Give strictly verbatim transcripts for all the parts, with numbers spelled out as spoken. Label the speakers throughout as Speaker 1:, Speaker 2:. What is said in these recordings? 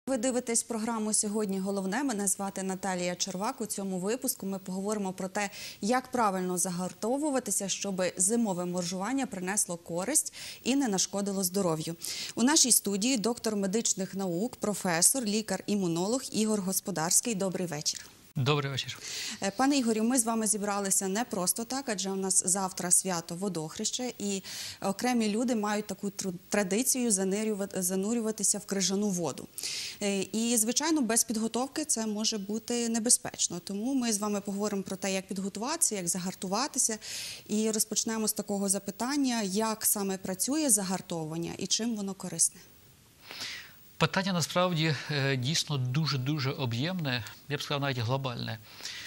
Speaker 1: Ви дивитесь програму «Сьогодні головне». Мене звати Наталія Червак. У цьому випуску ми поговоримо про те, як правильно загартовуватися, щоб зимове моржування принесло користь і не нашкодило здоров'ю. У нашій студії доктор медичних наук, професор, лікар-імунолог Ігор Господарський. Добрий вечір.
Speaker 2: Добрий вечір.
Speaker 1: Пане Ігорю, ми з вами зібралися не просто так, адже у нас завтра свято Водохреща, і окремі люди мають таку традицію занурюватися в крижану воду. І, звичайно, без підготовки це може бути небезпечно. Тому ми з вами поговоримо про те, як підготуватися, як загартуватися. І розпочнемо з такого запитання, як саме працює загартовування і чим воно корисне.
Speaker 2: Питання, насправді, дійсно дуже-дуже об'ємне, я б сказав, навіть глобальне.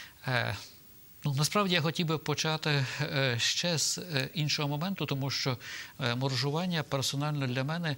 Speaker 2: Ну, насправді, я хотів би почати ще з іншого моменту, тому що моржування персонально для мене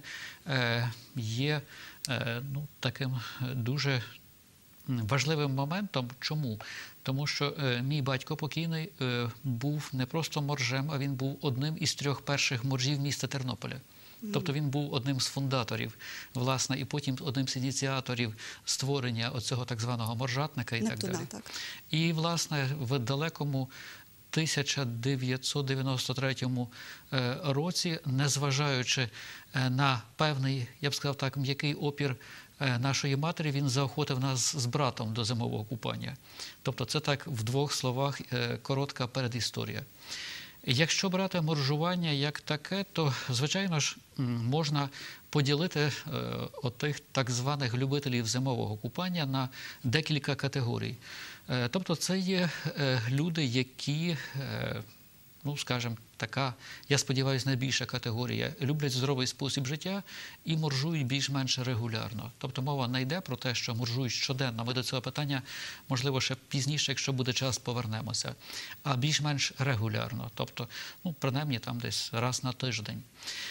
Speaker 2: є ну, таким дуже важливим моментом. Чому? Тому що мій батько покійний був не просто моржем, а він був одним із трьох перших моржів міста Тернополя. Тобто він був одним з фундаторів, власне, і потім одним з ініціаторів створення оцього так званого моржатника і
Speaker 1: Нептуна,
Speaker 2: так далі.
Speaker 1: Так.
Speaker 2: І, власне, в далекому тисяча дев'ятсот дев'яносто третьому році, незважаючи на певний, я б сказав так, м'який опір нашої матері, він заохотив нас з братом до зимового купання. Тобто це так в двох словах коротка передісторія. Якщо брати моржування як таке, то, звичайно ж, можна поділити отих так званих любителів зимового купання на декілька категорій. Тобто це є люди, які, ну, скажімо, така, я сподіваюся, найбільша категорія, люблять здоровий спосіб життя і моржують більш-менш регулярно. Тобто мова не йде про те, що моржують щоденно. Ми до цього питання, можливо, ще пізніше, якщо буде час, повернемося. А більш-менш регулярно. Тобто, ну, принаймні, там десь раз на тиждень.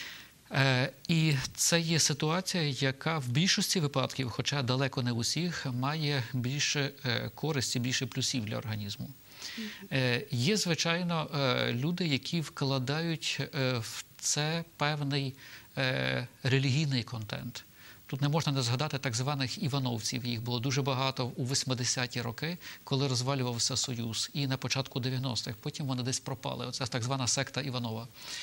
Speaker 2: Е, і це є ситуація, яка в більшості випадків, хоча далеко не в усіх, має більше е, користі, більше плюсів для організму. Е, є, звичайно, е, люди, які вкладають е, в це певний е, релігійний контент. Тут не можна не згадати так званих івановців. Їх було дуже багато у восьмидесяті роки, коли розвалювався Союз, і на початку дев'яностих. Потім вони десь пропали. Оце так звана секта Іванова.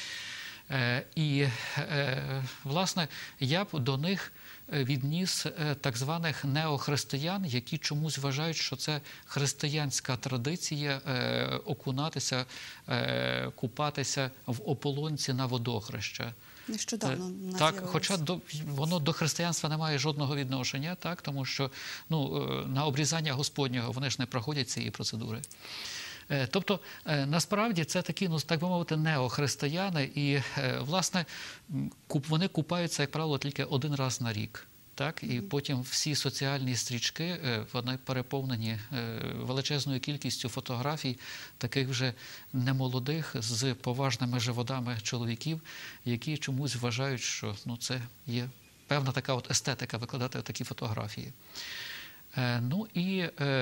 Speaker 2: Е, і, е, власне, я б до них відніс так званих неохристиян, які чомусь вважають, що це християнська традиція е, окунатися, е, купатися в ополонці на Водохреща.
Speaker 1: Нещодавно
Speaker 2: е, так, хоча до, воно до християнства не має жодного відношення, так, тому що ну, на обрізання Господнього вони ж не проходять цієї процедури. Тобто, насправді, це такі, ну, так би мовити, неохристияни, і, власне, вони купаються, як правило, тільки один раз на рік. Так? І потім всі соціальні стрічки, вони переповнені величезною кількістю фотографій таких вже немолодих, з поважними животами чоловіків, які чомусь вважають, що ну, це є певна така от естетика викладати такі фотографії. Ну і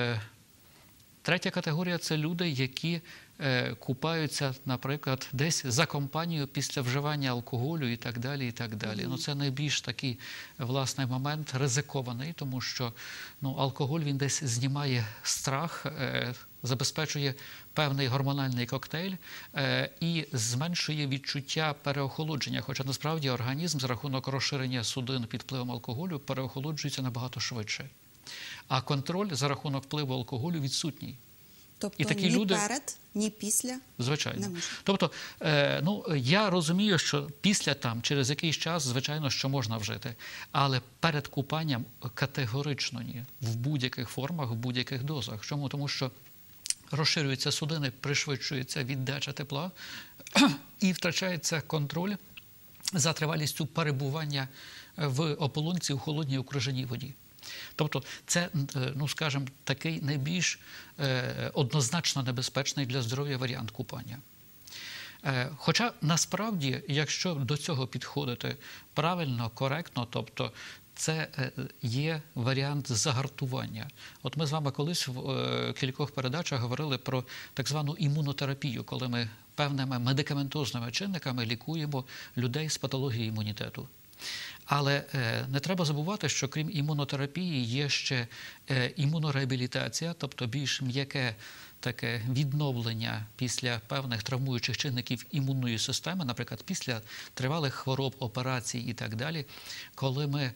Speaker 2: третя категорія – це люди, які е, купаються, наприклад, десь за компанією після вживання алкоголю і так далі, і так далі. Mm-hmm. Ну, це найбільш такий, власне, момент ризикований, тому що ну, алкоголь, він десь знімає страх, е, забезпечує певний гормональний коктейль е, і зменшує відчуття переохолодження. Хоча, насправді, організм за рахунок розширення судин під впливом алкоголю переохолоджується набагато швидше. А контроль за рахунок впливу алкоголю відсутній.
Speaker 1: Тобто і такі ні люди... перед, ні після?
Speaker 2: Звичайно. Тобто, е, ну, я розумію, що після там, через якийсь час, звичайно, що можна вжити. Але перед купанням категорично ні. В будь-яких формах, в будь-яких дозах. Чому? Тому що розширюються судини, пришвидшується віддача тепла і втрачається контроль за тривалістю перебування в ополонці у холодній окруженій воді. Тобто це, ну, скажімо, такий найбільш е, однозначно небезпечний для здоров'я варіант купання. Е, хоча, насправді, якщо до цього підходити правильно, коректно, тобто це є варіант загартування. От ми з вами колись в е, кількох передачах говорили про так звану імунотерапію, коли ми певними медикаментозними чинниками лікуємо людей з патологією імунітету. Але не треба забувати, що крім імунотерапії є ще імунореабілітація, тобто більш м'яке таке відновлення після певних травмуючих чинників імунної системи, наприклад, після тривалих хвороб, операцій і так далі, коли ми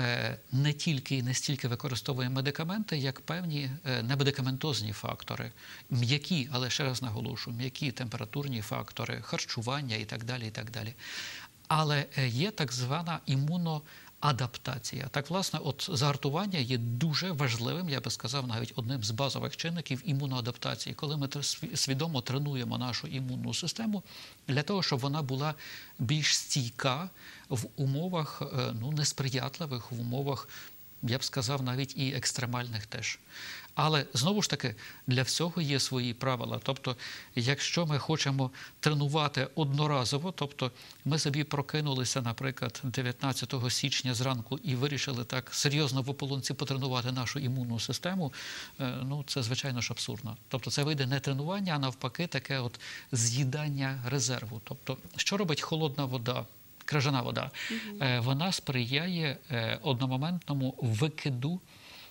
Speaker 2: не тільки і не стільки використовуємо медикаменти, як певні немедикаментозні фактори, м'які, але ще раз наголошую, м'які температурні фактори, харчування і так далі, і так далі. Але є так звана імуноадаптація. Так, власне, от загартування є дуже важливим, я би сказав, навіть одним з базових чинників імуноадаптації, коли ми свідомо тренуємо нашу імунну систему для того, щоб вона була більш стійка в умовах, ну, несприятливих, в умовах, я б сказав, навіть і екстремальних теж. Але, знову ж таки, для всього є свої правила. Тобто, якщо ми хочемо тренувати одноразово, тобто ми собі прокинулися, наприклад, дев'ятнадцятого січня зранку і вирішили так серйозно в ополонці потренувати нашу імунну систему, ну, це, звичайно ж, абсурдно. Тобто, це вийде не тренування, а навпаки, таке от з'їдання резерву. Тобто, що робить холодна вода? Крижана вода, угу. Вона сприяє одномоментному викиду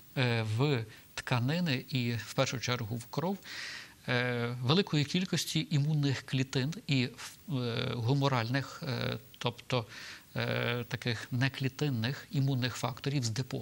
Speaker 2: в тканини і, в першу чергу, в кров великої кількості імунних клітин і гуморальних, тобто таких неклітинних імунних факторів з депо.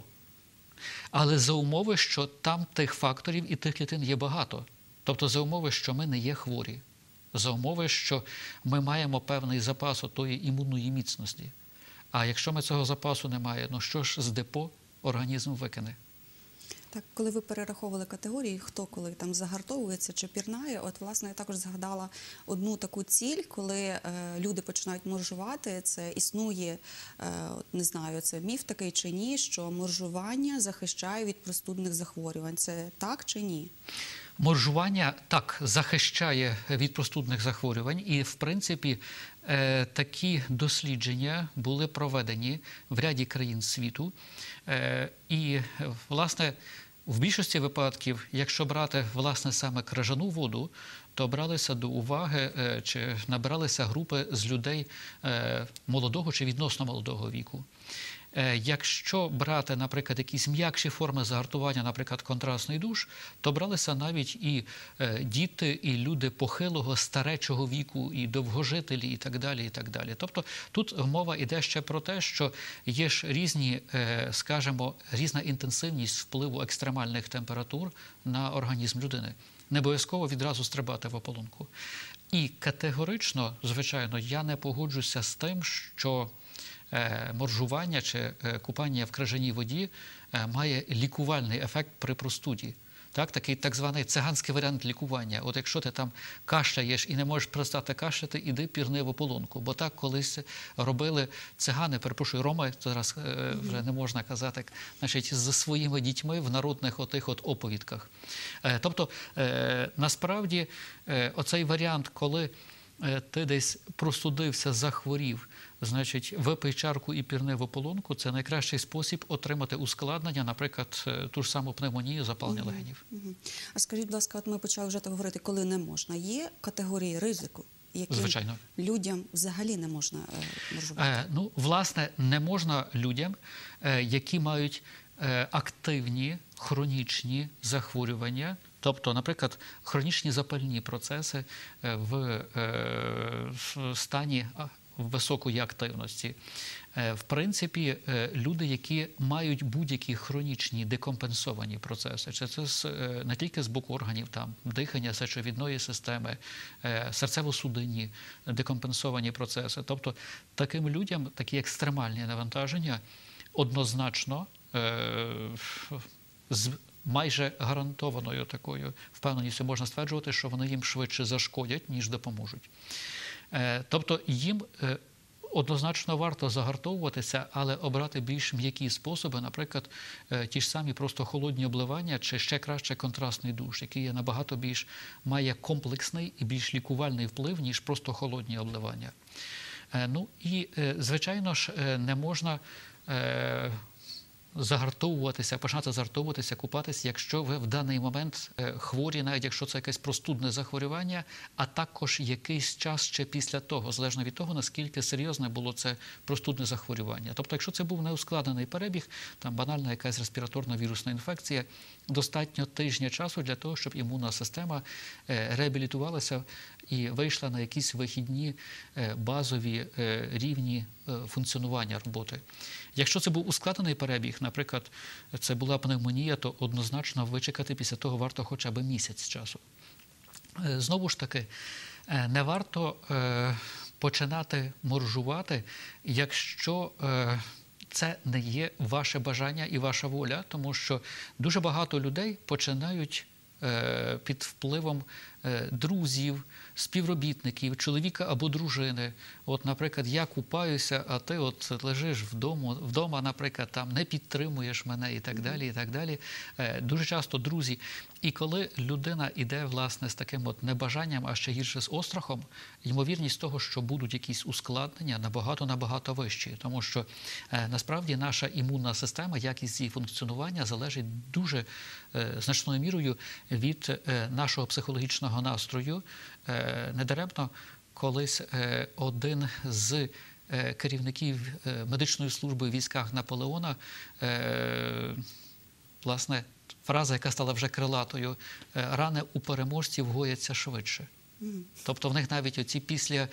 Speaker 2: Але за умови, що там тих факторів і тих клітин є багато. Тобто за умови, що ми не є хворі. За умови, що ми маємо певний запас отої імунної міцності. А якщо ми цього запасу не маємо, ну що ж з депо організм викине?
Speaker 1: Так, коли ви перераховували категорії, хто коли там загартовується чи пірнає, от, власне, я також згадала одну таку ціль, коли е, люди починають моржувати, це існує, е, не знаю, це міф такий чи ні, що моржування захищає від простудних захворювань. Це так чи ні?
Speaker 2: Моржування, так, захищає від простудних захворювань і, в принципі, такі дослідження були проведені в ряді країн світу. І, власне, в більшості випадків, якщо брати, власне, саме крижану воду, то бралися до уваги, чи набиралися групи з людей молодого чи відносно молодого віку. Якщо брати, наприклад, якісь м'якші форми загартування, наприклад, контрастний душ, то бралися навіть і діти, і люди похилого, старечого віку, і довгожителі, і так далі, і так далі. Тобто тут мова йде ще про те, що є ж різні, скажімо, різна інтенсивність впливу екстремальних температур на організм людини. Не обов'язково відразу стрибати в ополонку. І категорично, звичайно, я не погоджуся з тим, що моржування чи купання в крижаній воді має лікувальний ефект при простуді. Так, такий так званий циганський варіант лікування. От якщо ти там кашляєш і не можеш перестати кашляти, іди пірни в ополонку. Бо так колись робили цигани, перепрошую, роми, зараз е, вже не можна казати, значить, зі своїми дітьми в народних отих от оповідках. Е, тобто, е, насправді, е, оцей варіант, коли е, ти десь простудився, захворів, значить, випий чарку і пірни в ополонку – це найкращий спосіб отримати ускладнення, наприклад, ту ж саму пневмонію, запалення угу, легенів. Угу.
Speaker 1: А скажіть, будь ласка, от ми почали вже говорити, коли не можна. Є категорії ризику, яким Звичайно. людям взагалі не можна е, моржувати?
Speaker 2: Е, ну, власне, не можна людям, е, які мають е, активні хронічні захворювання, тобто, наприклад, хронічні запальні процеси е, в, е, в стані високої активності. В принципі, люди, які мають будь-які хронічні декомпенсовані процеси, чи це не тільки з боку органів, там, дихання, сечовідної системи, серцево-судинні декомпенсовані процеси. Тобто, таким людям такі екстремальні навантаження однозначно з майже гарантованою такою впевненістю можна стверджувати, що вони їм швидше зашкодять, ніж допоможуть. Тобто їм однозначно варто загартовуватися, але обрати більш м'які способи, наприклад, ті ж самі просто холодні обливання чи ще краще контрастний душ, який є набагато більш, має комплексний і більш лікувальний вплив, ніж просто холодні обливання. Ну і, звичайно ж, не можна загартовуватися, починати загартовуватися, купатися, якщо ви в даний момент хворі, навіть якщо це якесь простудне захворювання, а також якийсь час ще після того, залежно від того, наскільки серйозне було це простудне захворювання. Тобто, якщо це був неускладнений перебіг, там банальна якась респіраторна вірусна інфекція, достатньо тижня часу для того, щоб імунна система реабілітувалася і вийшла на якісь вихідні базові рівні функціонування роботи. Якщо це був ускладнений перебіг, наприклад, це була пневмонія, то однозначно вичекати після того варто хоча б місяць часу. Знову ж таки, не варто починати моржувати, якщо це не є ваше бажання і ваша воля, тому що дуже багато людей починають під впливом друзів, співробітників, чоловіка або дружини. От, наприклад, я купаюся, а ти от лежиш вдома, вдома, наприклад, там не підтримуєш мене і так далі, і так далі. Дуже часто друзі. І коли людина йде, власне, з таким от небажанням, а ще гірше з острахом, ймовірність того, що будуть якісь ускладнення, набагато-набагато вищі. Тому що, е, насправді, наша імунна система, якість її функціонування залежить дуже е, значною мірою від е, нашого психологічного настрою. Е, недаремно колись е, один з е, керівників е, медичної служби в військах Наполеона, е, власне, фраза, яка стала вже крилатою, рани у переможців гояться швидше. Тобто в них навіть оці після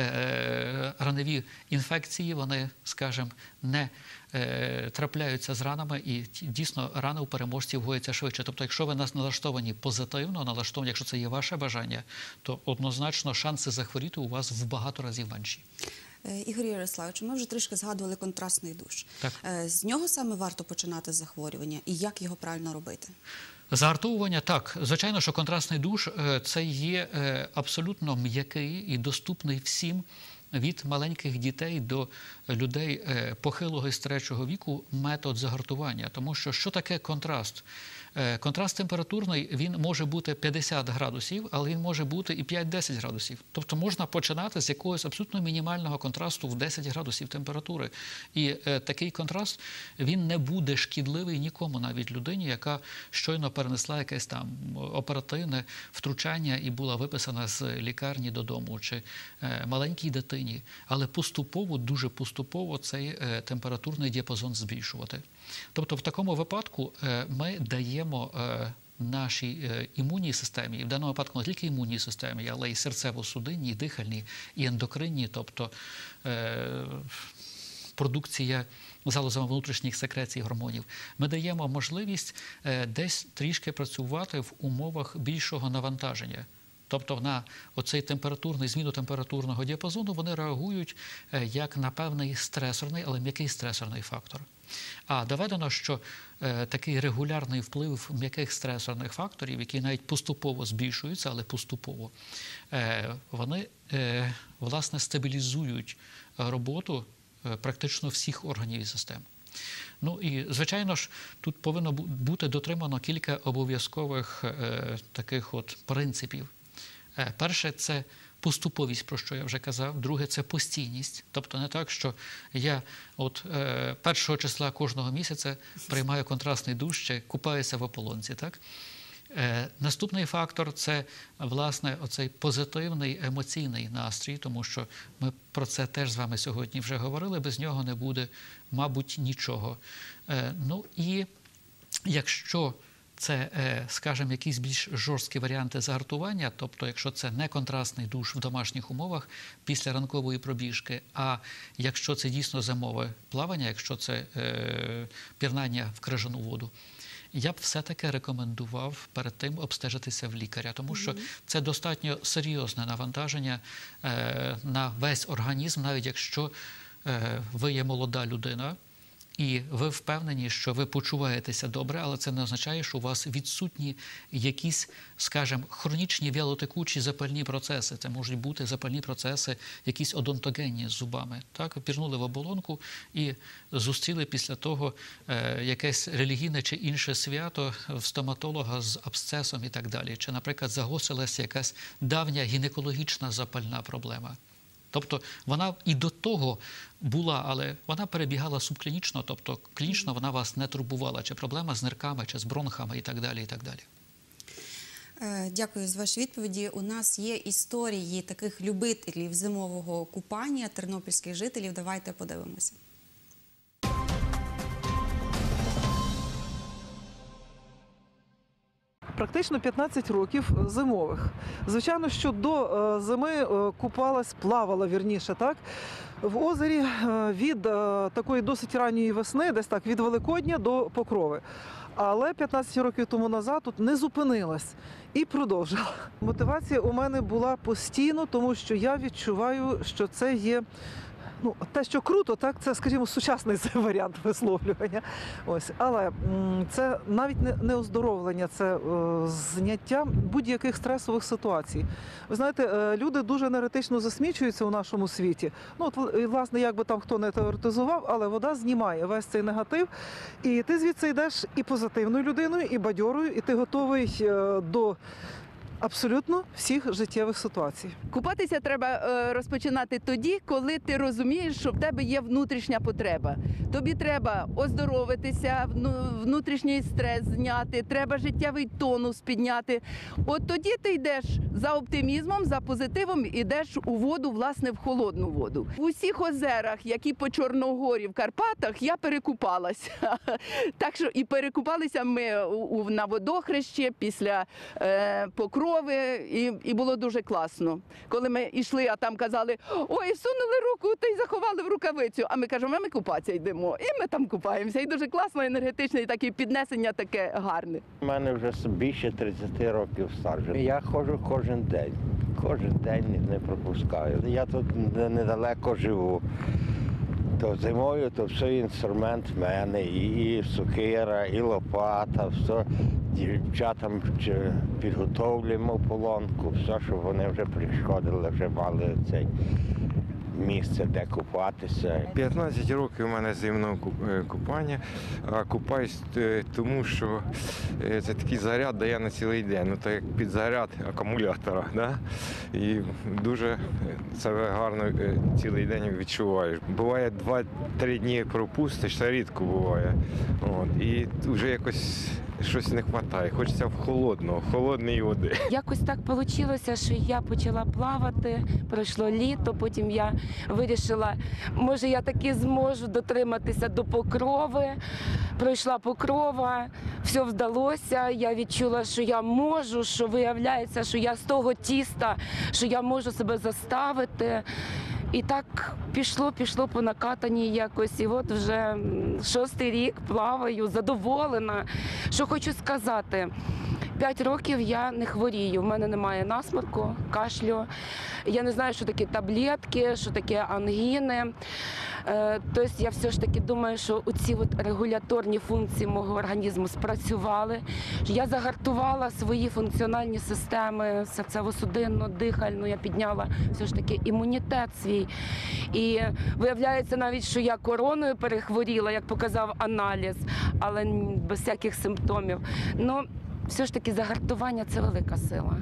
Speaker 2: е, раневі інфекції, вони, скажімо, не е, трапляються з ранами, і дійсно рани у переможців гояться швидше. Тобто, якщо ви нас налаштовані позитивно, налаштовані, якщо це є ваше бажання, то однозначно шанси захворіти у вас в багато разів менші.
Speaker 1: Ігор Ярославович, ми вже трішки згадували контрастний душ.
Speaker 2: Так.
Speaker 1: З нього саме варто починати захворювання і як його правильно робити?
Speaker 2: Загартовування, так. Звичайно, що контрастний душ – це є абсолютно м'який і доступний всім від маленьких дітей до людей похилого і старечого віку метод загартування. Тому що що таке контраст? Контраст температурний, він може бути п'ятдесят градусів, але він може бути і п'ять-десять градусів. Тобто можна починати з якогось абсолютно мінімального контрасту в десять градусів температури. І е, такий контраст, він не буде шкідливий нікому, навіть людині, яка щойно перенесла якесь там оперативне втручання і була виписана з лікарні додому, чи е, маленькій дитині. Але поступово, дуже поступово цей е, температурний діапазон збільшувати. Тобто в такому випадку е, ми даємо нашій імунній системі, і в даному випадку не тільки імунній системі, але і серцево-судинній, і дихальній, і ендокринній, тобто е, продукція залозами внутрішніх секрецій гормонів. Ми даємо можливість е, десь трішки працювати в умовах більшого навантаження. Тобто на оцей температурний, зміну температурного діапазону вони реагують е, як на певний стресорний, але м'який стресорний фактор. А доведено, що е, такий регулярний вплив м'яких стресорних факторів, які навіть поступово збільшуються, але поступово, е, вони, е, власне, стабілізують роботу е, практично всіх органів і систем. Ну і, звичайно ж, тут повинно бути дотримано кілька обов'язкових е, таких от принципів. Е, перше – це поступовість, про що я вже казав. Друге – це постійність. Тобто не так, що я от е, першого числа кожного місяця приймаю контрастний душ, чи купаюся в ополонці. Так? Е, наступний фактор – це, власне, оцей позитивний емоційний настрій, тому що ми про це теж з вами сьогодні вже говорили, без нього не буде, мабуть, нічого. Е, ну і якщо це, скажімо, якісь більш жорсткі варіанти загартування, тобто якщо це не контрастний душ в домашніх умовах після ранкової пробіжки, а якщо це дійсно зимове плавання, якщо це е, пірнання в крижану воду, я б все-таки рекомендував перед тим обстежитися в лікаря, тому що це достатньо серйозне навантаження е, на весь організм, навіть якщо е, ви є молода людина, і ви впевнені, що ви почуваєтеся добре, але це не означає, що у вас відсутні якісь, скажімо, хронічні вялотекучі запальні процеси. Це можуть бути запальні процеси, якісь одонтогенні з зубами. Так, пірнули в оболонку і зустріли після того е, якесь релігійне чи інше свято в стоматолога з абсцесом і так далі. Чи, наприклад, загострилася якась давня гінекологічна запальна проблема. Тобто вона і до того була, але вона перебігала субклінічно, тобто клінічно вона вас не турбувала, чи проблема з нирками, чи з бронхами і так далі, і так далі.
Speaker 1: Дякую за ваші відповіді. У нас є історії таких любителів зимового купання, тернопільських жителів. Давайте подивимося.
Speaker 3: Практично п'ятнадцять років зимових. Звичайно, що до зими купалась, плавала, вірніше, так, в озері від такої досить ранньої весни, десь так, від Великодня до Покрови. Але п'ятнадцять років тому назад тут не зупинилась і продовжила. Мотивація у мене була постійно, тому що я відчуваю, що це є, ну, те, що круто, так, це, скажімо, сучасний варіант висловлювання. Ось, але м, це навіть не, не оздоровлення, це е, зняття будь-яких стресових ситуацій. Ви знаєте, е, люди дуже енергетично засмічуються у нашому світі. Ну, от, і, власне, як би там хто не теоретизував, але вода знімає весь цей негатив. І ти звідси йдеш і позитивною людиною, і бадьорою, і ти готовий е, до абсолютно всіх життєвих ситуацій.
Speaker 4: Купатися треба е, розпочинати тоді, коли ти розумієш, що в тебе є внутрішня потреба. Тобі треба оздоровитися, внутрішній стрес зняти, треба життєвий тонус підняти. От тоді ти йдеш за оптимізмом, за позитивом, йдеш у воду, власне, в холодну воду. В усіх озерах, які по Чорногорі, в Карпатах, я перекупалася. Так що і перекупалися ми у, на водохрещі після е, Покрови. І, і було дуже класно. Коли ми йшли, а там казали, ой, всунули руку та й заховали в рукавицю. А ми кажемо, ми купатися йдемо. І ми там купаємося. І дуже класно, енергетично, і таке піднесення таке гарне.
Speaker 5: У мене вже більше тридцяти років стажу. Я ходжу кожен день. Кожен день не пропускаю. Я тут недалеко живу. То зимою, то все інструмент в мене, і сокира, і лопата, все. Дівчатам підготовлюємо полонку, все, щоб вони вже приходили, вже мали це місце, де купатися.
Speaker 6: п'ятнадцять років у мене зимного купання, а купаюсь тому, що це такий заряд дає на цілий день, ну так як підзаряд акумулятора, да? І дуже себе гарно цілий день відчуваєш. Буває два-три дні пропустиш, це рідко буває. От. І вже якось щось не вистачає, хочеться в холодного, холодної води.
Speaker 7: Якось так вийшло, що я почала плавати, пройшло літо, потім я вирішила, може я таки зможу дотриматися до Покрови. Пройшла Покрова, все вдалося, я відчула, що я можу, що виявляється, що я з того тіста, що я можу себе заставити. І так пішло, пішло по накатанні якось. І от вже шостий рік плаваю, задоволена. Що хочу сказати, п'ять років я не хворію, в мене немає насморку, кашлю. Я не знаю, що таке таблетки, що таке ангіни. Тобто я все ж таки думаю, що оці от регуляторні функції мого організму спрацювали. Я загартувала свої функціональні системи, серцево-судинну, дихальну, я підняла все ж таки імунітет свій. І виявляється навіть, що я короною перехворіла, як показав аналіз, але без всяких симптомів. Ну, все ж таки загартування – це велика сила.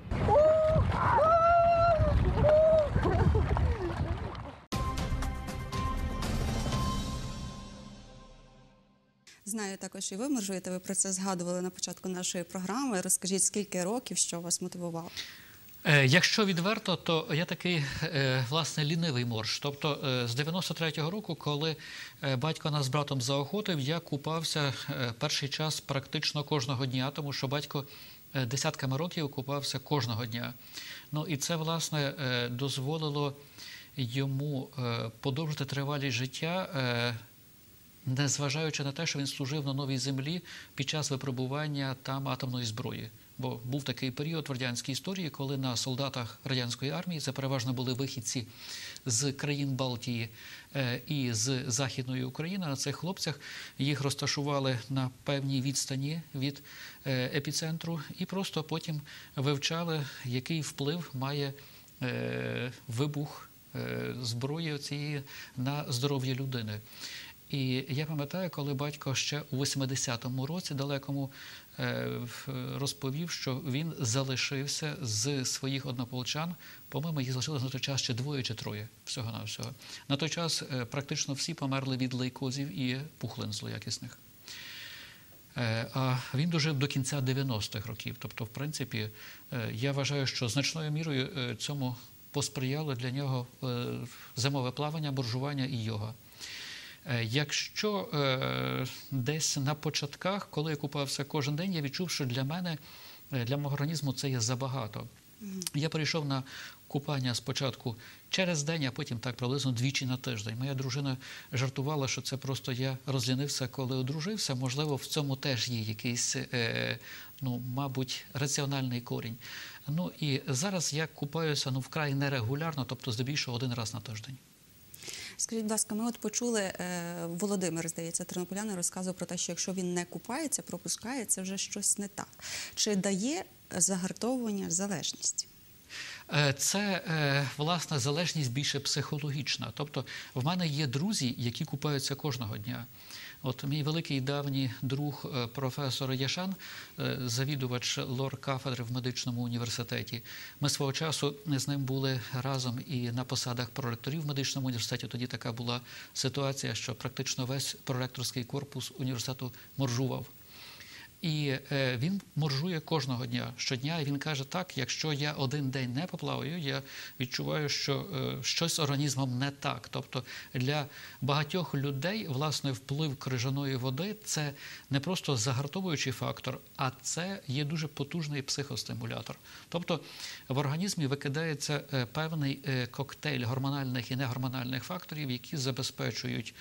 Speaker 1: Знаю також, і ви моржуєте, ви про це згадували на початку нашої програми. Розкажіть, скільки років, що вас мотивувало?
Speaker 2: Якщо відверто, то я такий, власне, лінивий морж. Тобто з дев'яносто третього року, коли батько нас з братом заохотив, я купався перший час практично кожного дня, тому що батько десятками років купався кожного дня. Ну і це, власне, дозволило йому подовжити тривалість життя, незважаючи на те, що він служив на Новій Землі під час випробування там атомної зброї. Бо був такий період в радянській історії, коли на солдатах радянської армії, це переважно були вихідці з країн Балтії і з Західної України, на цих хлопцях їх розташували на певній відстані від епіцентру і просто потім вивчали, який вплив має вибух зброї цієї на здоров'я людини. І я пам'ятаю, коли батько ще у восьмидесятому році далекому розповів, що він залишився з своїх однополчан, по-моєму, їх залишилось на той час ще двоє чи троє, всього-навсього. На той час практично всі померли від лейкозів і пухлин злоякісних. А він дожив до кінця дев'яностих років. Тобто, в принципі, я вважаю, що значною мірою цьому посприяло для нього зимове плавання, буржування і йога. Якщо е, десь на початках, коли я купався кожен день, я відчув, що для мене, для мого організму це є забагато. Я перейшов на купання спочатку через день, а потім так приблизно двічі на тиждень. Моя дружина жартувала, що це просто я розлінився, коли одружився. Можливо, в цьому теж є якийсь, е, ну, мабуть, раціональний корінь. Ну і зараз я купаюся, ну, вкрай нерегулярно, тобто здебільшого один раз на тиждень.
Speaker 1: Скажіть, будь ласка, ми от почули, е, Володимир, здається, тернополянин, розказував про те, що якщо він не купається, пропускає, це вже щось не так. Чи дає загартовування залежність?
Speaker 2: Це, власне, залежність більше психологічна. Тобто, в мене є друзі, які купаються кожного дня. От мій великий давній друг професор Яшан, завідувач лор-кафедри в медичному університеті. Ми свого часу з ним були разом і на посадах проректорів в медичному університеті. Тоді така була ситуація, що практично весь проректорський корпус університету моржував. І він моржує кожного дня, щодня, і він каже, так, якщо я один день не поплаваю, я відчуваю, що щось з організмом не так. Тобто для багатьох людей, власне, вплив крижаної води – це не просто загартовуючий фактор, а це є дуже потужний психостимулятор. Тобто в організмі викидається певний коктейль гормональних і негормональних факторів, які забезпечують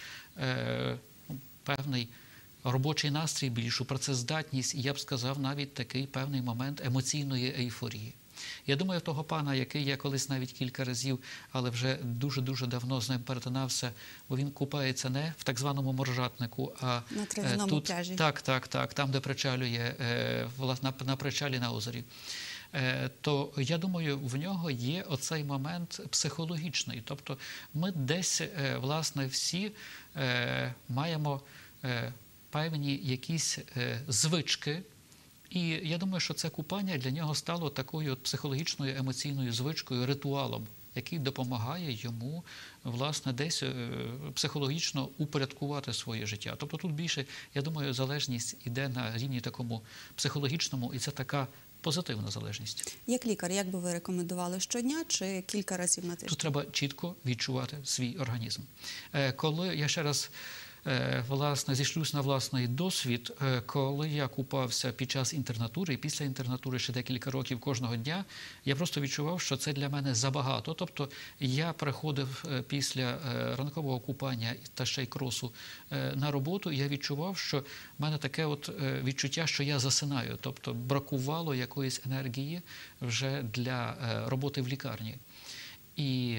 Speaker 2: певний робочий настрій, більшу працездатність, і я б сказав, навіть такий певний момент емоційної ейфорії. Я думаю, в того пана, який я колись навіть кілька разів, але вже дуже-дуже давно з ним перетинався, бо він купається не в так званому моржатнику, а
Speaker 1: на трав'яному
Speaker 2: тут,
Speaker 1: пляжі. Так,
Speaker 2: так, так, там, де причалює, на, на причалі на озері. То, я думаю, в нього є оцей момент психологічний. Тобто ми десь, власне, всі маємо певні якісь е, звички, і я думаю, що це купання для нього стало такою психологічною, емоційною звичкою, ритуалом, який допомагає йому, власне, десь е, психологічно упорядкувати своє життя. Тобто тут більше, я думаю, залежність йде на рівні такому психологічному, і це така позитивна залежність.
Speaker 1: Як лікар, як би ви рекомендували, щодня чи кілька разів на тиждень?
Speaker 2: Тут треба чітко відчувати свій організм. Е, коли, я ще раз власне, зійшлюсь на власний досвід, коли я купався під час інтернатури, і після інтернатури ще декілька років кожного дня, я просто відчував, що це для мене забагато. Тобто я приходив після ранкового купання та ще й кросу на роботу, і я відчував, що в мене таке от відчуття, що я засинаю. Тобто бракувало якоїсь енергії вже для роботи в лікарні. І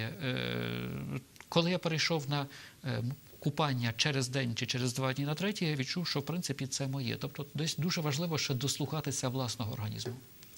Speaker 2: коли я перейшов на купання через день чи через два дні на третій, я відчув, що, в принципі, це моє. Тобто, десь дуже важливо ще дослухатися власного організму.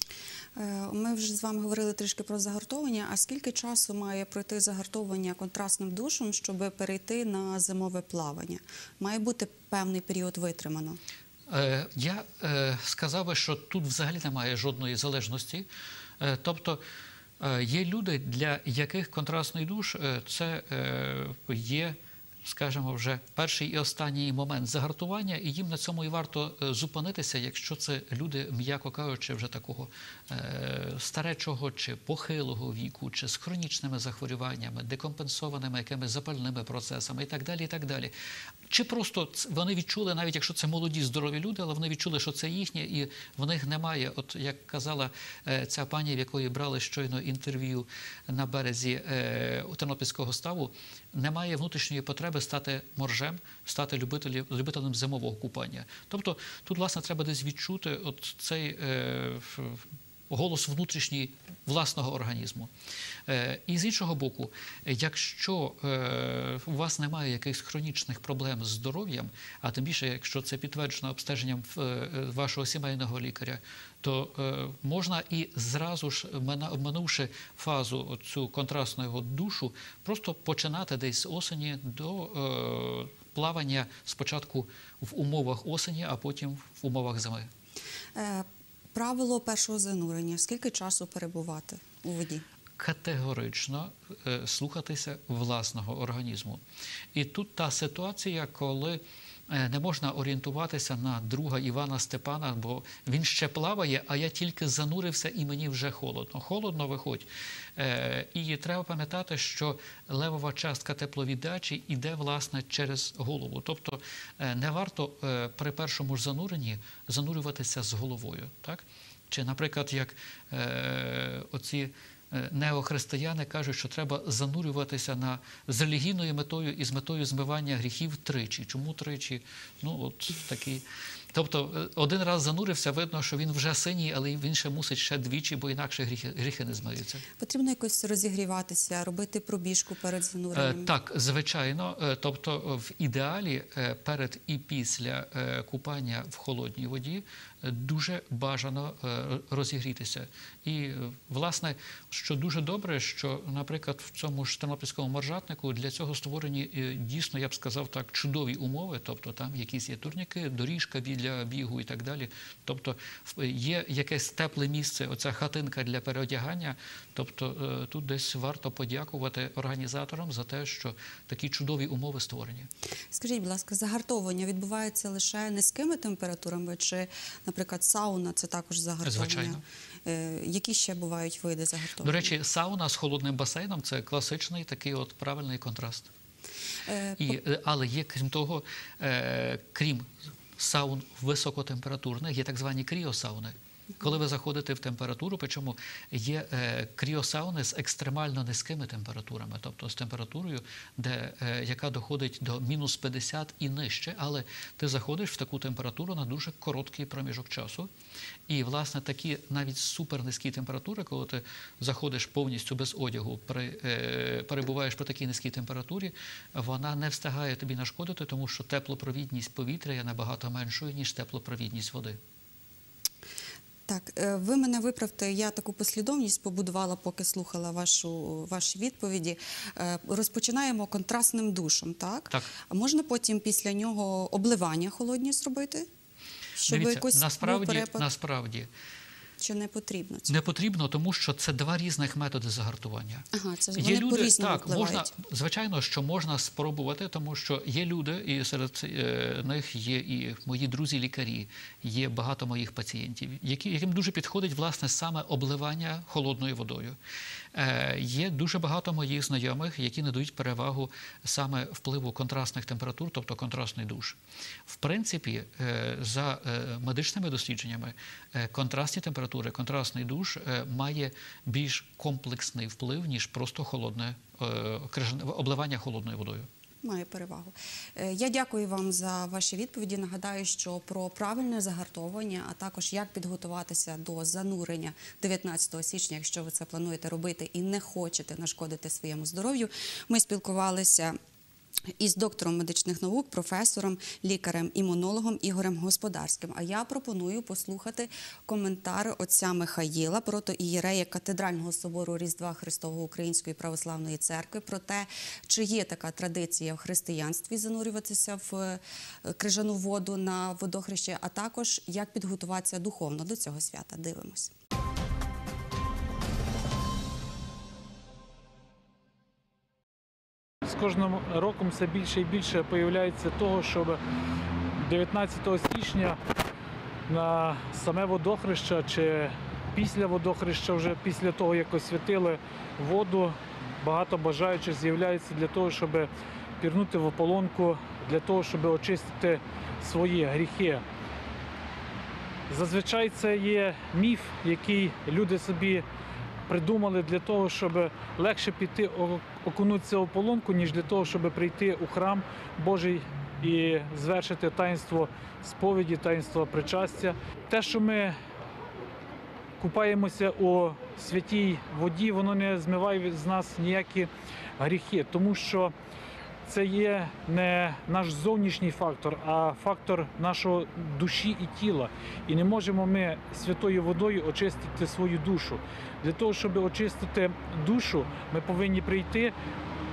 Speaker 1: Ми вже з вами говорили трішки про загартовування. А скільки часу має пройти загартовування контрастним душем, щоб перейти на зимове плавання? Має бути певний період витримано?
Speaker 2: Я сказав би, що тут взагалі немає жодної залежності. Тобто, є люди, для яких контрастний душ – це є, скажімо, вже перший і останній момент загартування, і їм на цьому і варто зупинитися, якщо це люди, м'яко кажучи, вже такого е, старечого чи похилого віку, чи з хронічними захворюваннями, декомпенсованими якимись запальними процесами і так далі, і так далі. Чи просто вони відчули, навіть якщо це молоді, здорові люди, але вони відчули, що це їхнє, і в них немає, от як казала е, ця пані, в якої брали щойно інтерв'ю на березі е, Тернопільського ставу, немає внутрішньої потреби стати моржем, стати любителем, любителем зимового купання. Тобто тут, власне, треба десь відчути от цей е, голос внутрішній власного організму. Е, і з іншого боку, якщо е, у вас немає якихось хронічних проблем з здоров'ям, а тим більше, якщо це підтверджено обстеженням е, вашого сімейного лікаря, то е, можна і зразу ж, обминувши фазу цю контрастного душу, просто починати десь з осені до е, плавання спочатку в умовах осені, а потім в умовах зими.
Speaker 1: Е, Правило першого занурення. Скільки часу перебувати у воді?
Speaker 2: Категорично е, слухатися власного організму. І тут та ситуація, коли е, не можна орієнтуватися на друга Івана Степана, бо він ще плаває, а я тільки занурився і мені вже холодно. Холодно виходь. Е, і треба пам'ятати, що левова частка тепловіддачі йде, власне, через голову. Тобто е, не варто е, при першому ж зануренні занурюватися з головою. Так? Чи, наприклад, як е, оці неохристияни кажуть, що треба занурюватися на, з релігійною метою і з метою змивання гріхів тричі. Чому тричі? Ну, от такі. Тобто, один раз занурився, видно, що він вже синій, але він ще мусить ще двічі, бо інакше гріхи, гріхи не змиються.
Speaker 1: Потрібно якось розігріватися, робити пробіжку перед зануренням?
Speaker 2: Так, звичайно. Тобто, в ідеалі перед і після купання в холодній воді дуже бажано розігрітися. І, власне, що дуже добре, що, наприклад, в цьому ж тернопільському моржатнику для цього створені дійсно, я б сказав так, чудові умови, тобто там якісь є турніки, доріжка для бігу і так далі. Тобто є якесь тепле місце, оця хатинка для переодягання, тобто тут десь варто подякувати організаторам за те, що такі чудові умови створені. Скажіть,
Speaker 1: будь ласка, загартовування відбувається лише низькими температурами, чи, наприклад, сауна – це також загартовування?
Speaker 2: Звичайно.
Speaker 1: Які ще бувають види загартовування?
Speaker 2: До речі, сауна з холодним басейном – це класичний такий от правильний контраст. І, але є, крім того, крім саун високотемпературних, є так звані кріосауни. Коли ви заходите в температуру, причому є е, кріосауни з екстремально низькими температурами, тобто з температурою, де, е, яка доходить до мінус п'ятдесят і нижче, але ти заходиш в таку температуру на дуже короткий проміжок часу. І, власне, такі навіть супернизькі температури, коли ти заходиш повністю без одягу, при, е, перебуваєш при такій низькій температурі, вона не встигає тобі нашкодити, тому що теплопровідність повітря є набагато меншою, ніж теплопровідність води.
Speaker 1: Так, ви мене виправте, я таку послідовність побудувала, поки слухала вашу, ваші відповіді. Розпочинаємо контрастним душем, так?
Speaker 2: Так.
Speaker 1: А можна потім після нього обливання холодні зробити? Щоб
Speaker 2: Дивіться,
Speaker 1: якось
Speaker 2: насправді,
Speaker 1: перепад...
Speaker 2: насправді.
Speaker 1: Чи не потрібно це?
Speaker 2: Не потрібно, тому що це два різних методи загартування.
Speaker 1: Ага, це вони люди, по-різному
Speaker 2: так,
Speaker 1: впливають.
Speaker 2: Можна, звичайно, що можна спробувати, тому що є люди, і серед е, них є і мої друзі-лікарі, є багато моїх пацієнтів, які, яким дуже підходить, власне, саме обливання холодною водою. Е, є дуже багато моїх знайомих, які надають перевагу саме впливу контрастних температур, тобто контрастний душ. В принципі, е, за е, медичними дослідженнями, е, контрастні температури, контрастний душ має більш комплексний вплив, ніж просто холодне, обливання холодною водою.
Speaker 1: Має перевагу. Я дякую вам за ваші відповіді. Нагадаю, що про правильне загартовування, а також як підготуватися до занурення дев'ятнадцятого січня, якщо ви це плануєте робити і не хочете нашкодити своєму здоров'ю, ми спілкувалися із доктором медичних наук, професором, лікарем-імунологом Ігорем Господарським. А я пропоную послухати коментар отця Михаїла, протоієрея Катедрального собору Різдва Христового Української Православної Церкви, про те, чи є така традиція в християнстві занурюватися в крижану воду на водохрещі, а також як підготуватися духовно до цього свята. Дивимось.
Speaker 8: З кожним роком все більше і більше появляється того, щоб дев'ятнадцятого січня на саме водохреща чи після водохреща, вже після того, як освятили воду, багато бажаючих з'являється для того, щоб пірнути в ополонку, для того, щоб очистити свої гріхи. Зазвичай це є міф, який люди собі придумали для того, щоб легше піти окунутися в ополонку, ніж для того, щоб прийти у храм Божий і звершити таїнство сповіді, таїнство причастя. Те, що ми купаємося у святій воді, воно не змиває з нас ніякі гріхи, тому що це є не наш зовнішній фактор, а фактор нашої душі і тіла. І не можемо ми святою водою очистити свою душу. Для того, щоб очистити душу, ми повинні прийти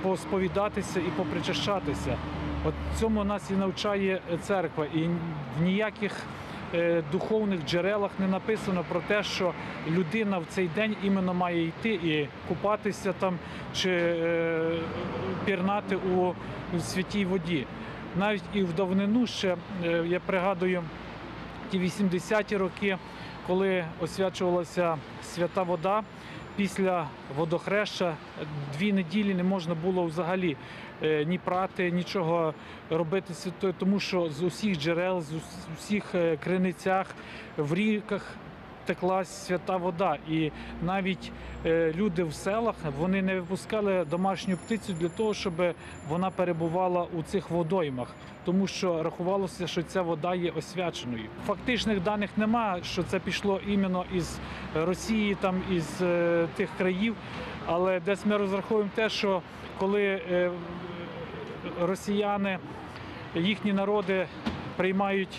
Speaker 8: посповідатися і попричащатися. От цьому нас і навчає церква. І в ніяких духовних джерелах не написано про те, що людина в цей день іменно має йти і купатися там чи е, пірнати у, у святій воді. Навіть і в давнину ще, е, я пригадую, ті вісімдесяті роки, коли освячувалася свята вода, після водохреща дві неділі не можна було взагалі ні прати, нічого робити святою, тому що з усіх джерел, з усіх криницях, в ріках текла свята вода. І навіть люди в селах, вони не випускали домашню птицю для того, щоб вона перебувала у цих водоймах, тому що рахувалося, що ця вода є освяченою. Фактичних даних нема, що це пішло іменно із Росії, там, із тих країв, але десь ми розраховуємо те, що коли росіяни, їхні народи приймають,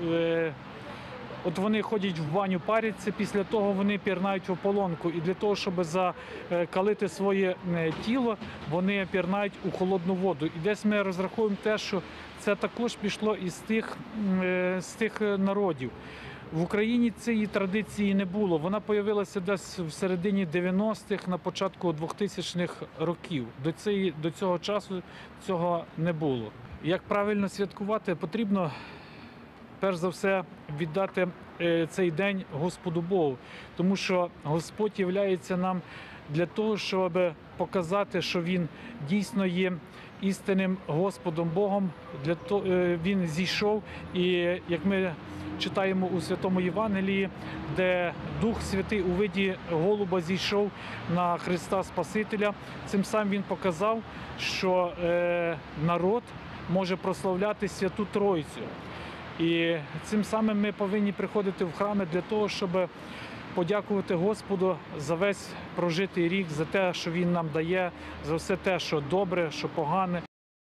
Speaker 8: от вони ходять в баню, паряться, після того вони пірнають в ополонку. І для того, щоб закалити своє тіло, вони пірнають у холодну воду. І десь ми розраховуємо те, що це також пішло із тих, з тих народів. В Україні цієї традиції не було. Вона з'явилася десь в середині дев'яностих, на початку двохтисячних років. До, цієї, до цього часу цього не було. Як правильно святкувати, потрібно перш за все віддати цей день Господу Богу, тому що Господь являється нам для того, щоб показати, що Він дійсно є істинним Господом Богом. Для того Він зійшов, і як ми читаємо у Святому Євангелії, де Дух Святий у виді голуба зійшов на Христа Спасителя, цим самим Він показав, що народ може прославляти Святу Тройцю. І цим самим ми повинні приходити в храми для того, щоб подякувати Господу за весь прожитий рік, за те, що Він нам дає, за все те, що добре, що погане.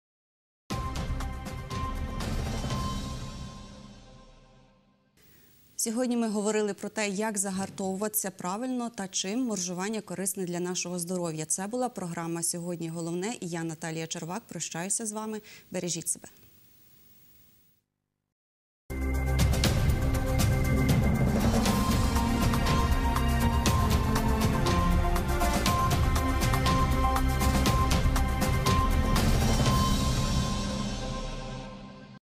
Speaker 1: Сьогодні ми говорили про те, як загартовуватися правильно та чим моржування корисне для нашого здоров'я. Це була програма «Сьогодні головне» і я, Наталія Червак, прощаюся з вами. Бережіть себе.